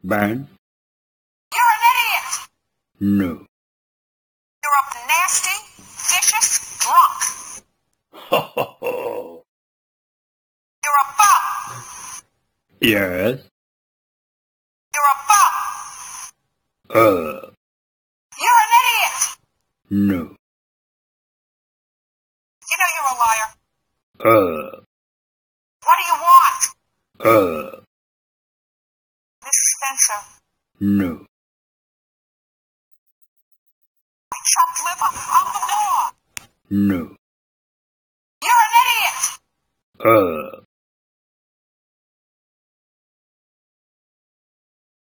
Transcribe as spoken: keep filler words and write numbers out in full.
Ban? You're an idiot! No. You're a nasty, vicious drunk. Ho ho ho. You're a bum. Yes. You're a bum. Uh. You're an idiot. No. You know you're a liar. Uh. What do you want? Uh. Miss Spencer. No. I chopped liver on the law. No. You're an idiot. Uh.